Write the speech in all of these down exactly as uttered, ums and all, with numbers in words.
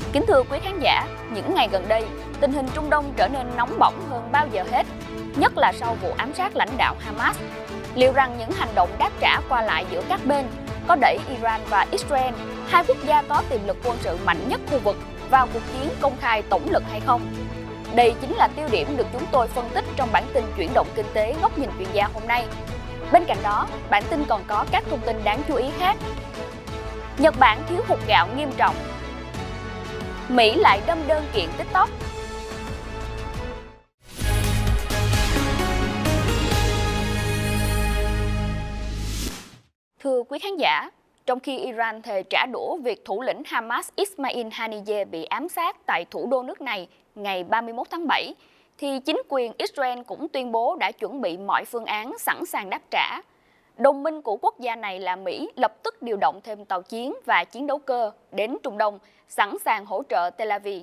Kính thưa quý khán giả, những ngày gần đây, tình hình Trung Đông trở nên nóng bỏng hơn bao giờ hết, nhất là sau vụ ám sát lãnh đạo Hamas. Liệu rằng những hành động đáp trả qua lại giữa các bên có đẩy Iran và Israel, hai quốc gia có tiềm lực quân sự mạnh nhất khu vực, vào cuộc chiến công khai tổng lực hay không? Đây chính là tiêu điểm được chúng tôi phân tích trong bản tin chuyển động kinh tế góc nhìn chuyên gia hôm nay. Bên cạnh đó, bản tin còn có các thông tin đáng chú ý khác. Nhật Bản thiếu hụt gạo nghiêm trọng. Mỹ lại đâm đơn kiện TikTok. Thưa quý khán giả, trong khi Iran thề trả đũa việc thủ lĩnh Hamas Ismail Haniyeh bị ám sát tại thủ đô nước này ngày ba mươi mốt tháng bảy, thì chính quyền Israel cũng tuyên bố đã chuẩn bị mọi phương án sẵn sàng đáp trả. Đồng minh của quốc gia này là Mỹ lập tức điều động thêm tàu chiến và chiến đấu cơ đến Trung Đông, sẵn sàng hỗ trợ Tel Aviv.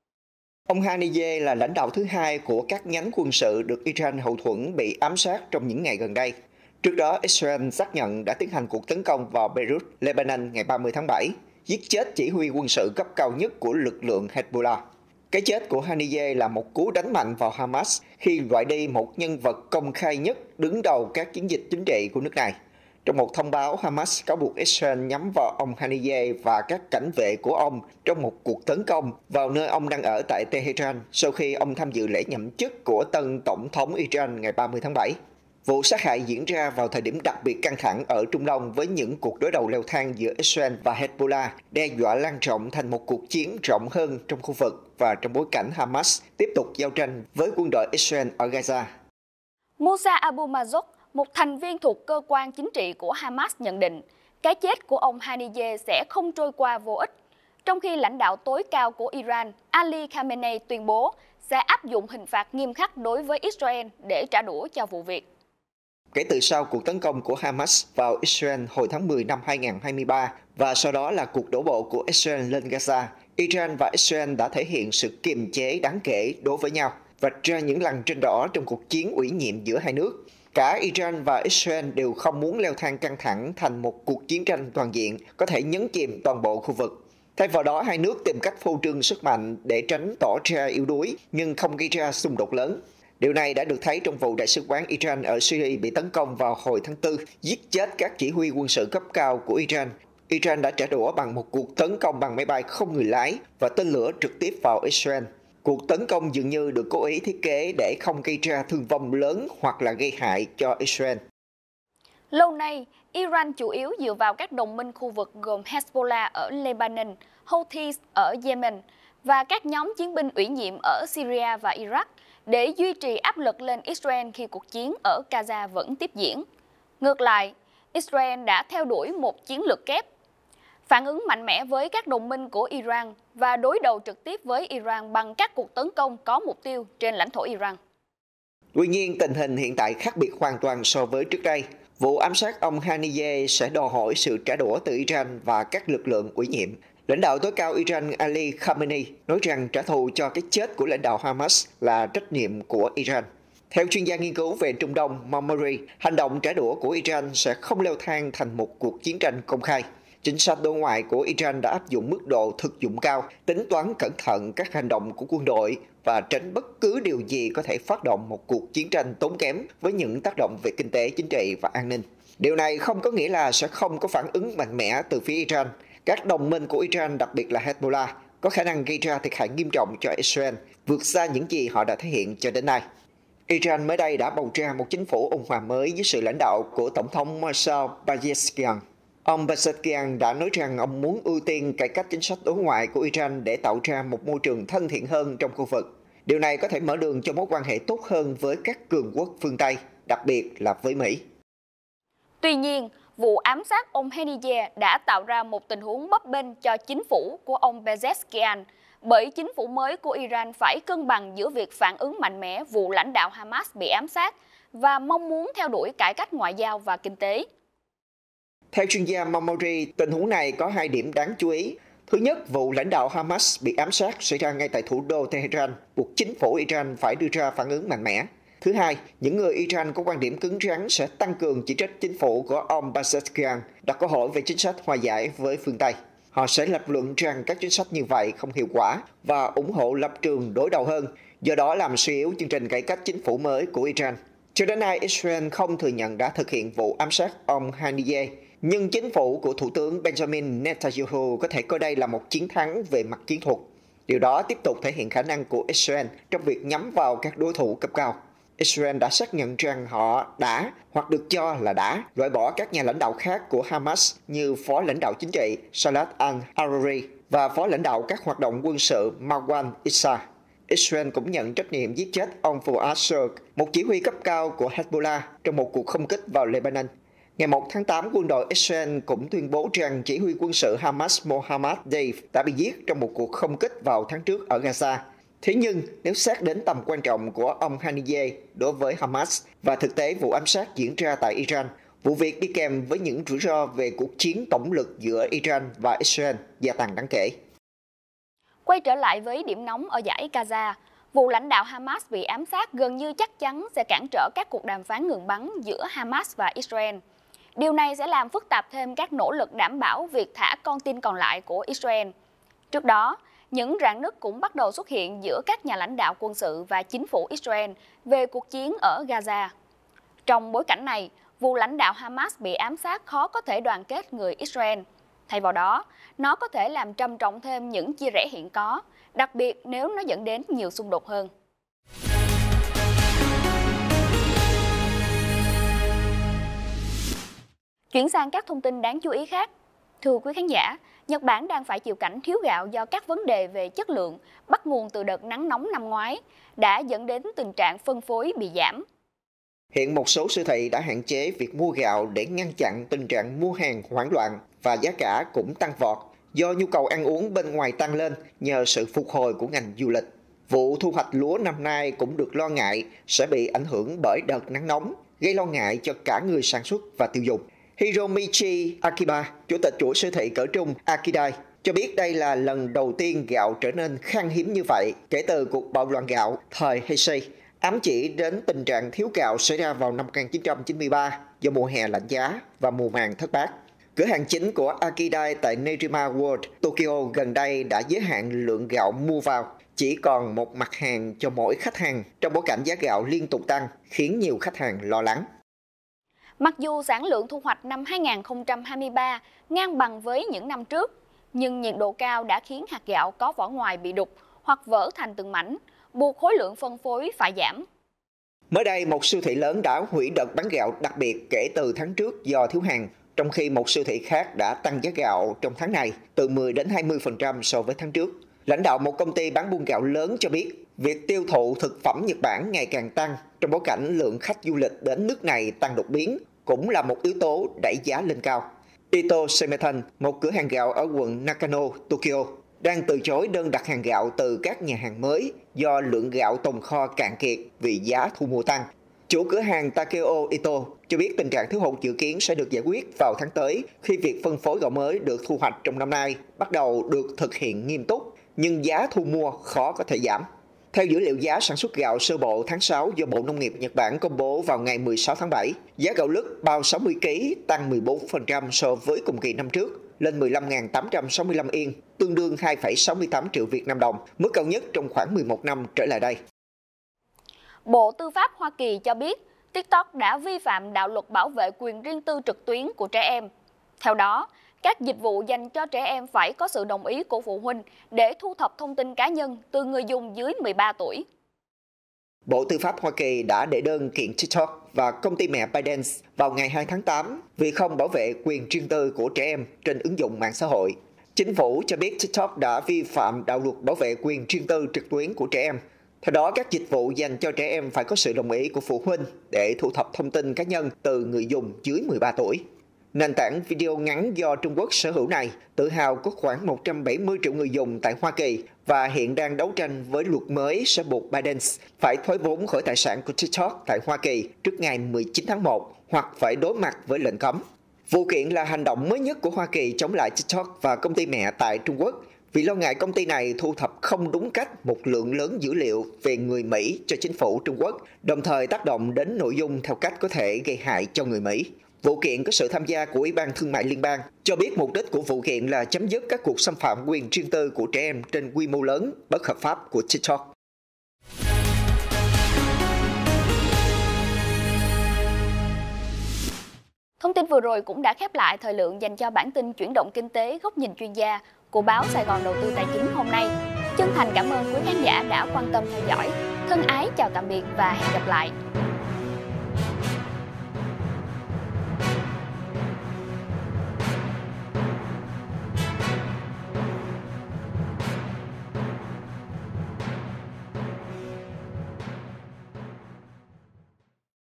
Ông Haniyeh là lãnh đạo thứ hai của các nhánh quân sự được Iran hậu thuẫn bị ám sát trong những ngày gần đây. Trước đó, Israel xác nhận đã tiến hành cuộc tấn công vào Beirut, Lebanon ngày ba mươi tháng bảy, giết chết chỉ huy quân sự cấp cao nhất của lực lượng Hezbollah. Cái chết của Haniyeh là một cú đánh mạnh vào Hamas khi loại đi một nhân vật công khai nhất đứng đầu các chiến dịch chính trị của nước này. Trong một thông báo, Hamas cáo buộc Israel nhắm vào ông Haniyeh và các cảnh vệ của ông trong một cuộc tấn công vào nơi ông đang ở tại Tehran sau khi ông tham dự lễ nhậm chức của tân tổng thống Iran ngày ba mươi tháng bảy. Vụ sát hại diễn ra vào thời điểm đặc biệt căng thẳng ở Trung Đông với những cuộc đối đầu leo thang giữa Israel và Hezbollah, đe dọa lan rộng thành một cuộc chiến rộng hơn trong khu vực và trong bối cảnh Hamas tiếp tục giao tranh với quân đội Israel ở Gaza. Musa Abu Mazzouk, một thành viên thuộc cơ quan chính trị của Hamas nhận định, cái chết của ông Haniyeh sẽ không trôi qua vô ích, trong khi lãnh đạo tối cao của Iran, Ali Khamenei tuyên bố sẽ áp dụng hình phạt nghiêm khắc đối với Israel để trả đũa cho vụ việc. Kể từ sau cuộc tấn công của Hamas vào Israel hồi tháng mười năm hai nghìn không trăm hai mươi ba và sau đó là cuộc đổ bộ của Israel lên Gaza, Iran và Israel đã thể hiện sự kiềm chế đáng kể đối với nhau, vạch ra những lằn ranh đỏ trong cuộc chiến ủy nhiệm giữa hai nước. Cả Iran và Israel đều không muốn leo thang căng thẳng thành một cuộc chiến tranh toàn diện có thể nhấn chìm toàn bộ khu vực. Thay vào đó, hai nước tìm cách phô trương sức mạnh để tránh tỏ ra yếu đuối nhưng không gây ra xung đột lớn. Điều này đã được thấy trong vụ đại sứ quán Iran ở Syria bị tấn công vào hồi tháng tư, giết chết các chỉ huy quân sự cấp cao của Iran. Iran đã trả đũa bằng một cuộc tấn công bằng máy bay không người lái và tên lửa trực tiếp vào Israel. Cuộc tấn công dường như được cố ý thiết kế để không gây ra thương vong lớn hoặc là gây hại cho Israel. Lâu nay, Iran chủ yếu dựa vào các đồng minh khu vực gồm Hezbollah ở Lebanon, Houthis ở Yemen và các nhóm chiến binh ủy nhiệm ở Syria và Iraq để duy trì áp lực lên Israel khi cuộc chiến ở Gaza vẫn tiếp diễn. Ngược lại, Israel đã theo đuổi một chiến lược kép, phản ứng mạnh mẽ với các đồng minh của Iran và đối đầu trực tiếp với Iran bằng các cuộc tấn công có mục tiêu trên lãnh thổ Iran. Tuy nhiên, tình hình hiện tại khác biệt hoàn toàn so với trước đây. Vụ ám sát ông Haniyeh sẽ đòi hỏi sự trả đũa từ Iran và các lực lượng ủy nhiệm. Lãnh đạo tối cao Iran Ali Khamenei nói rằng trả thù cho cái chết của lãnh đạo Hamas là trách nhiệm của Iran. Theo chuyên gia nghiên cứu về Trung Đông Mamori, hành động trả đũa của Iran sẽ không leo thang thành một cuộc chiến tranh công khai. Chính sách đối ngoại của Iran đã áp dụng mức độ thực dụng cao, tính toán cẩn thận các hành động của quân đội và tránh bất cứ điều gì có thể phát động một cuộc chiến tranh tốn kém với những tác động về kinh tế, chính trị và an ninh. Điều này không có nghĩa là sẽ không có phản ứng mạnh mẽ từ phía Iran. Các đồng minh của Iran, đặc biệt là Hezbollah, có khả năng gây ra thiệt hại nghiêm trọng cho Israel, vượt xa những gì họ đã thể hiện cho đến nay. Iran mới đây đã bầu ra một chính phủ ôn hòa mới dưới sự lãnh đạo của Tổng thống Mossad Pezeshkian. Ông Pezeshkian đã nói rằng ông muốn ưu tiên cải cách chính sách đối ngoại của Iran để tạo ra một môi trường thân thiện hơn trong khu vực. Điều này có thể mở đường cho mối quan hệ tốt hơn với các cường quốc phương Tây, đặc biệt là với Mỹ. Tuy nhiên, vụ ám sát ông Haniyeh đã tạo ra một tình huống bấp bênh cho chính phủ của ông Pezeshkian, bởi chính phủ mới của Iran phải cân bằng giữa việc phản ứng mạnh mẽ vụ lãnh đạo Hamas bị ám sát và mong muốn theo đuổi cải cách ngoại giao và kinh tế. Theo chuyên gia Mamori, tình huống này có hai điểm đáng chú ý. Thứ nhất, vụ lãnh đạo Hamas bị ám sát xảy ra ngay tại thủ đô Tehran, buộc chính phủ Iran phải đưa ra phản ứng mạnh mẽ. Thứ hai, những người Iran có quan điểm cứng rắn sẽ tăng cường chỉ trích chính phủ của ông Pezeshkian, đặt câu hỏi về chính sách hòa giải với phương Tây. Họ sẽ lập luận rằng các chính sách như vậy không hiệu quả và ủng hộ lập trường đối đầu hơn, do đó làm suy yếu chương trình cải cách chính phủ mới của Iran. Cho đến nay, Israel không thừa nhận đã thực hiện vụ ám sát ông Haniyeh, nhưng chính phủ của Thủ tướng Benjamin Netanyahu có thể coi đây là một chiến thắng về mặt chiến thuật. Điều đó tiếp tục thể hiện khả năng của Israel trong việc nhắm vào các đối thủ cấp cao. Israel đã xác nhận rằng họ đã, hoặc được cho là đã, loại bỏ các nhà lãnh đạo khác của Hamas như phó lãnh đạo chính trị Salat al-Hariri và phó lãnh đạo các hoạt động quân sự Marwan Issa. Israel cũng nhận trách nhiệm giết chết ông Fuad Shukr, một chỉ huy cấp cao của Hezbollah, trong một cuộc không kích vào Lebanon. Ngày một tháng tám, quân đội Israel cũng tuyên bố rằng chỉ huy quân sự Hamas Mohammad Deif đã bị giết trong một cuộc không kích vào tháng trước ở Gaza. Thế nhưng, nếu xét đến tầm quan trọng của ông Haniyeh đối với Hamas và thực tế vụ ám sát diễn ra tại Iran, vụ việc đi kèm với những rủi ro về cuộc chiến tổng lực giữa Iran và Israel gia tăng đáng kể. Quay trở lại với điểm nóng ở dải Gaza, vụ lãnh đạo Hamas bị ám sát gần như chắc chắn sẽ cản trở các cuộc đàm phán ngừng bắn giữa Hamas và Israel. Điều này sẽ làm phức tạp thêm các nỗ lực đảm bảo việc thả con tin còn lại của Israel. Trước đó, những rạn nứt cũng bắt đầu xuất hiện giữa các nhà lãnh đạo quân sự và chính phủ Israel về cuộc chiến ở Gaza. Trong bối cảnh này, vụ lãnh đạo Hamas bị ám sát khó có thể đoàn kết người Israel. Thay vào đó, nó có thể làm trầm trọng thêm những chia rẽ hiện có, đặc biệt nếu nó dẫn đến nhiều xung đột hơn. Chuyển sang các thông tin đáng chú ý khác. Thưa quý khán giả, Nhật Bản đang phải chịu cảnh thiếu gạo do các vấn đề về chất lượng bắt nguồn từ đợt nắng nóng năm ngoái, đã dẫn đến tình trạng phân phối bị giảm. Hiện một số siêu thị đã hạn chế việc mua gạo để ngăn chặn tình trạng mua hàng hoảng loạn và giá cả cũng tăng vọt do nhu cầu ăn uống bên ngoài tăng lên nhờ sự phục hồi của ngành du lịch. Vụ thu hoạch lúa năm nay cũng được lo ngại sẽ bị ảnh hưởng bởi đợt nắng nóng, gây lo ngại cho cả người sản xuất và tiêu dùng. Hiromichi Akiba, chủ tịch chuỗi siêu thị cỡ trung Akidai, cho biết đây là lần đầu tiên gạo trở nên khan hiếm như vậy kể từ cuộc bạo loạn gạo thời Heisei, ám chỉ đến tình trạng thiếu gạo xảy ra vào năm một nghìn chín trăm chín mươi ba do mùa hè lạnh giá và mùa màng thất bát. Cửa hàng chính của Akidai tại Nerima World, Tokyo gần đây đã giới hạn lượng gạo mua vào, chỉ còn một mặt hàng cho mỗi khách hàng trong bối cảnh giá gạo liên tục tăng, khiến nhiều khách hàng lo lắng. Mặc dù sản lượng thu hoạch năm hai nghìn không trăm hai mươi ba ngang bằng với những năm trước, nhưng nhiệt độ cao đã khiến hạt gạo có vỏ ngoài bị đục hoặc vỡ thành từng mảnh, buộc khối lượng phân phối phải giảm. Mới đây, một siêu thị lớn đã hủy đợt bán gạo đặc biệt kể từ tháng trước do thiếu hàng, trong khi một siêu thị khác đã tăng giá gạo trong tháng này từ mười đến hai mươi phần trăm so với tháng trước. Lãnh đạo một công ty bán buôn gạo lớn cho biết, việc tiêu thụ thực phẩm Nhật Bản ngày càng tăng trong bối cảnh lượng khách du lịch đến nước này tăng đột biến cũng là một yếu tố đẩy giá lên cao. Ito Semetan, một cửa hàng gạo ở quận Nakano, Tokyo, đang từ chối đơn đặt hàng gạo từ các nhà hàng mới do lượng gạo tồn kho cạn kiệt vì giá thu mua tăng. Chủ cửa hàng Takeo Ito cho biết tình trạng thiếu hụt dự kiến sẽ được giải quyết vào tháng tới khi việc phân phối gạo mới được thu hoạch trong năm nay bắt đầu được thực hiện nghiêm túc, nhưng giá thu mua khó có thể giảm. Theo dữ liệu giá sản xuất gạo sơ bộ tháng sáu do Bộ Nông nghiệp Nhật Bản công bố vào ngày mười sáu tháng bảy, giá gạo lứt bao sáu mươi ki lô gam tăng mười bốn phần trăm so với cùng kỳ năm trước, lên mười lăm nghìn tám trăm sáu mươi lăm yên, tương đương hai phẩy sáu mươi tám triệu Việt Nam đồng, mức cao nhất trong khoảng mười một năm trở lại đây. Bộ Tư pháp Hoa Kỳ cho biết TikTok đã vi phạm đạo luật bảo vệ quyền riêng tư trực tuyến của trẻ em. Theo đó, các dịch vụ dành cho trẻ em phải có sự đồng ý của phụ huynh để thu thập thông tin cá nhân từ người dùng dưới mười ba tuổi. Bộ Tư pháp Hoa Kỳ đã đệ đơn kiện TikTok và công ty mẹ ByteDance vào ngày hai tháng tám vì không bảo vệ quyền riêng tư của trẻ em trên ứng dụng mạng xã hội. Chính phủ cho biết TikTok đã vi phạm đạo luật bảo vệ quyền riêng tư trực tuyến của trẻ em. Theo đó, các dịch vụ dành cho trẻ em phải có sự đồng ý của phụ huynh để thu thập thông tin cá nhân từ người dùng dưới mười ba tuổi. Nền tảng video ngắn do Trung Quốc sở hữu này tự hào có khoảng một trăm bảy mươi triệu người dùng tại Hoa Kỳ và hiện đang đấu tranh với luật mới sẽ buộc ByteDance phải thoái vốn khỏi tài sản của TikTok tại Hoa Kỳ trước ngày mười chín tháng một hoặc phải đối mặt với lệnh cấm. Vụ kiện là hành động mới nhất của Hoa Kỳ chống lại TikTok và công ty mẹ tại Trung Quốc vì lo ngại công ty này thu thập không đúng cách một lượng lớn dữ liệu về người Mỹ cho chính phủ Trung Quốc, đồng thời tác động đến nội dung theo cách có thể gây hại cho người Mỹ. Vụ kiện có sự tham gia của Ủy ban Thương mại Liên bang, cho biết mục đích của vụ kiện là chấm dứt các cuộc xâm phạm quyền riêng tư của trẻ em trên quy mô lớn, bất hợp pháp của TikTok. Thông tin vừa rồi cũng đã khép lại thời lượng dành cho bản tin chuyển động kinh tế góc nhìn chuyên gia của báo Sài Gòn Đầu tư Tài chính hôm nay. Chân thành cảm ơn quý khán giả đã quan tâm theo dõi. Thân ái chào tạm biệt và hẹn gặp lại.